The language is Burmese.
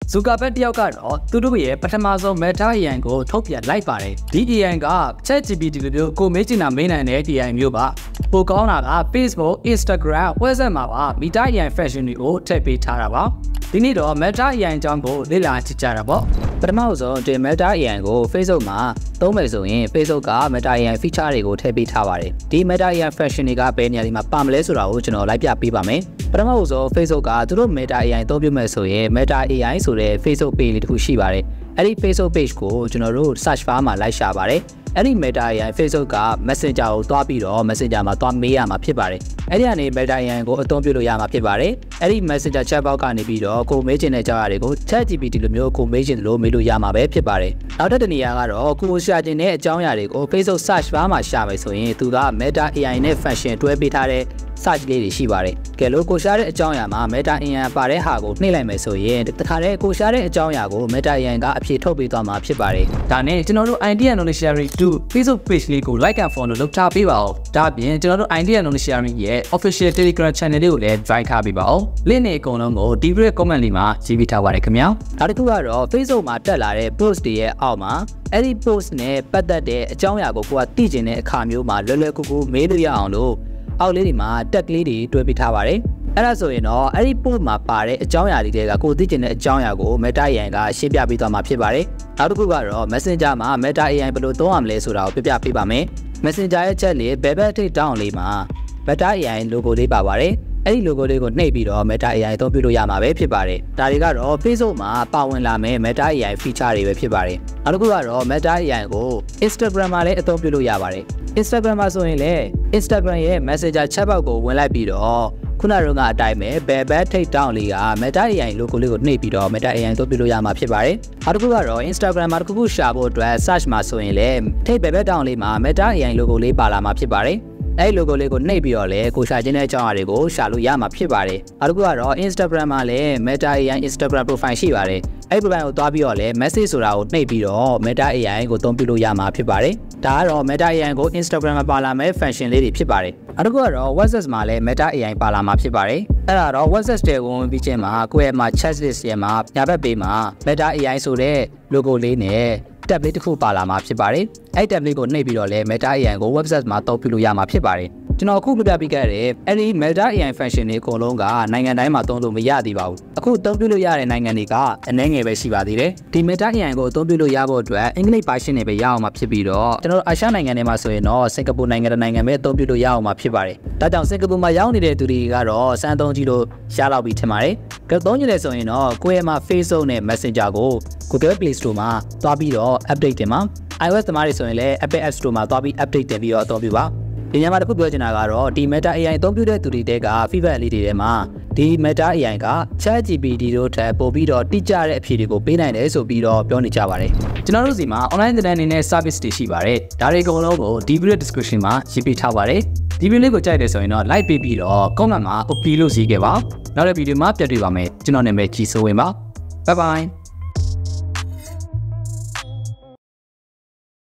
Zuckerberg တယောက်ကတော့သူတို့ရဲ့ပထမဆုံး Meta AI ကိုထုတ်ပြန်လိုက်ပါတယ်ဒီ AI က ChatGPT လိုမျိုးကိုမေးချင်တာမေးနိုင်တဲ့ AI မျိုးပါပိုကောင်းတာက Facebook Instagram WhatsApp မှာပါ Meta AI function တွေကိုထည့်ပေးထားတာပါဒီနေ့တော့ Meta AI အကြောင်းကိုလေ့လာကြည့်ကြတာပေါ့ပထမဆုံးဒီ Meta AI ကို Facebook မှာသုံးမယ်ဆိုရင် Facebook က Meta AI feature တွေကိုထည့်ပေးထားပါတယ်ဒီ Meta AI function တွေကဘယ်နေရာတွေမှာပါမလဲဆိုတာကိုကျွန်တော်လိုက်ပြပေးပါမယ်ပထမဆုံး Facebook ကသူတို့ Meta AI သုံးပြမယ်ဆိုရင် Meta AI ဆိုတဲ့ Facebook page လေးတစ်ခုရှိပါတယ်အဲ့ဒီ Facebook page ကိုကျွန်တော်တို့ search bar မှာလိုက်ရှာပါတယ်အဲ့ဒီ Meta AI Facebook က Messenger ကိုတွားပြီးတော့ Messenger မှာတွားမေးရမှာဖြစ်ပါတယ်အဲ့ဒီကနေ Meta AI ကိုအသုံးပြုလို့ရမှာဖြစ်ပါတယ်အဲ့ဒီ Messenger chatbot ကနေပြီးတော့ကိုမေးချင်တဲ့အကြောင်းအရာတွေကို ChatGPT လိုမျိုးကိုမေးချင်တယ်လို့မေးလို့ရမှာပဲဖြစ်ပါတယ်နောက်တစ်နေရာကတော့ကိုရှာချင်တဲ့အကြောင်းအရာတွေကို Facebook search bar မှာရှာမယ်ဆိုရင်သူက Meta AI နဲ့ function တွဲပေးထားတဲ့search လေးတွေရှိပါတယ်ကဲလို့ကိုရှာတဲ့အကြောင်းအရာမှာ Meta AI ပါတဲ့ဟာကိုနှိမ့်လိုက်မယ်ဆိုရင်တခါတည်းကိုရှာတဲ့အကြောင်းအရာကို Meta AI ကအဖြေထုတ်ပေးသွားမှာဖြစ်ပါတယ်ဒါနဲ့ကျွန်တော်တို့ Idea Knowledge Sharing 2 Facebook page လေးကို like and follow လုပ်ထားပေးပါဦးဒါအပြင်ကျွန်တော်တို့ Idea Knowledge Sharing ရဲ့ official Telegram channel လေးကိုလည်း join ထားပေးပါဦး link တွေအကုန်လုံးကိုဒီ video comment လေးမှာရေးပေးထားပါတယ်ခင်ဗျာနောက်တစ်ခုကတော့ Facebook မှာတက်လာတဲ့ post တွေရဲ့အောက်မှာအဲ့ဒီ post နဲ့ပတ်သက်တဲ့အကြောင်းအရာကိုကိုကသိချင်တဲ့အခါမျိုးမှာလွယ်လွယ်ကူကူမေးလို့ရအောင်လို့အောက်လေးတွေမှာတက်ကလေးတွေတွဲပေးထားပါတယ်အဲ့ဒါဆိုရင်တော့အဲ့ဒီ post မှာပါတဲ့အကြောင်းအရာတွေကကိုသိချင်တဲ့အကြောင်းအရာကို Meta AI ကရှင်းပြပေးသွားမှာဖြစ်ပါတယ်နောက်တစ်ခုကတော့ Messenger မှာ Meta AI ဘယ်လိုသုံးရမလဲဆိုတာကိုပြပြပေးပါမယ် Messenger ရဲ့ chat လေးဘယ်ဘက်ထိပ်တောင်းလေးမှာ Meta AI logo လေးပါပါတယ်အဲ့ဒီ logo လေးကိုနှိပ်ပြီးတော့ Meta AI သုံးပြုလို့ရမှာပဲဖြစ်ပါတယ်ဒါတွေကတော့ Facebook မှာပါဝင်လာမယ့် Meta AI feature တွေပဲဖြစ်ပါတယ်နောက်တစ်ခုကတော့ Meta AI ကို Instagram မှာလည်းအသုံးပြုလို့ရပါတယ်Instagram မှာဆိုရင်လည်း Instagram ရဲ့ Messenger chatbot ကိုဝင်လိုက်ပြီးတော့ခုနကအတိုင်းပဲဘယ်ဘက်ထိပ်တောင်းလေးက Meta AI logo လေးကိုနှိပ်ပြီးတော့ Meta AI သုံးပြလို့ရမှာဖြစ်ပါတယ်နောက်တစ်ခုကတော့ Instagram မှာတစ်ခုခုရှာဖို့အတွက် search မှာဆိုရင်လည်းထိပ်ဘယ်ဘက်တောင်းလေးမှာ Meta AI logo လေးပါလာမှာဖြစ်ပါတယ်အဲ့ logo လေးကိုနှိပ်ပြီးတော့လည်းကိုရှာခြင်းတဲ့အကြောင်းအရာတွေကိုရှာလို့ရမှာဖြစ်ပါတယ်နောက်တစ်ခုကတော့ Instagram မှာလည်း Meta AI Instagram profile ရှိပါတယ်အဲ့ profile ကိုတွားပြီးတော့လည်း message ဆိုတာကိုနှိပ်ပြီးတော့ Meta AI ကိုသုံးပြလို့ရမှာဖြစ်ပါတယ်ဒါကတော့ Meta AI ကို Instagram မှာပါလာမယ့် function လေးတွေဖြစ်ပါတယ်နောက်တစ်ခုကတော့ WhatsApp မှာလည်း Meta AI ပါလာမှာဖြစ်ပါတယ်အဲ့ဒါတော့ WhatsApp တဲ့ဝင်ပြီးချင်းမှာကိုယ့်ရဲ့မှာ chat list ရဲ့မှာညာဘက်ပေးမှာ Meta AI ဆိုတဲ့ logo လေးနဲ့ tab လေးတစ်ခုပါလာမှာဖြစ်ပါတယ်အဲ့ tab လေးကိုနှိပ်ပြီးတော့လည်း Meta AI ကို website မှာသုံးပြလို့ရမှာဖြစ်ပါတယ်ကျွန်တော်အခုပြပြပေးခဲ့တဲ့အဲ့ဒီ Meta AI function တွေအကုန်လုံးကနိုင်ငံတိုင်းမှာသုံးလို့မရသေးပါဘူးအခုသုံးပြလို့ရတဲ့နိုင်ငံတွေကအနည်းငယ်ပဲရှိပါသေးတယ်ဒီ Meta AI ကိုသုံးပြလို့ရဖို့အတွက်အင်္ဂလိပ် version တွေပဲရအောင်မှာဖြစ်ပြီးတော့ကျွန်တော်အာရှနိုင်ငံတွေမှာဆိုရင်တော့စင်ကာပူနိုင်ငံတစ်နိုင်ငံပဲသုံးပြလို့ရအောင်မှာဖြစ်ပါတယ်ဒါကြောင့်စင်ကာပူမှာရောက်နေတဲ့သူတွေကတော့စမ်းသုံးကြည့်လို့ရလောက်ပြီထင်ပါတယ်ကြသုံးကြည့်လဲဆိုရင်တော့ကိုယ့်ရဲ့မှာ Facebook နဲ့ Messenger ကို Google Play Store မှာသွားပြီးတော့ update တင်ပါ iOS သမားတွေဆိုရင်လည်း Apple App Store မှာသွားပြီး update တင်ပြီးတော့အသုံးပြုပါဒီညမှာတစ်ခုပြောချင်တာကတော့ဒီ Meta AI အသုံးပြုတဲ့သူတွေတဲက feedback လေးတွေထဲမှာဒီ Meta AI က ChatGPT တို့ထက်ပိုပြီးတော့တိကျတဲ့အဖြေတွေကိုပေးနိုင်တယ်ဆိုပြီးတော့ပြောနေကြပါတယ်ကျွန်တော်တို့စီမှာ online သင်တန်းအနေနဲ့ service တွေရှိပါတယ်ဒါတွေအကုန်လုံးကိုဒီ video description မှာရေးပေးထားပါတယ်ဒီ video လေးကိုကြိုက်တယ်ဆိုရင်တော့ like ပေးပြီးတော့ comment မှာ OP လို့ရေးခဲ့ပါနောက်တဲ့ video မှာပြန်တွေ့ပါမယ်ကျွန်တော်နာမည်ကြီးစိုးဝင်းပါ bye bye